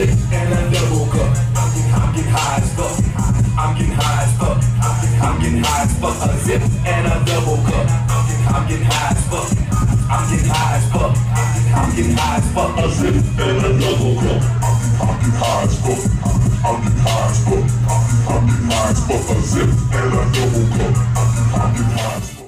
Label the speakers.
Speaker 1: zip and a double cup. I'm getting high as fuck. I'm getting high as fuck. I'm getting high as fuck. A zip and a double cup. I'm getting high as fuck. I'm getting high as fuck. I'm getting high as fuck. A zip and a double cup. I'm getting high as fuck. I'm getting high as fuck. I'm getting high as fuck. A zip and a double cup. I'm getting high as fuck.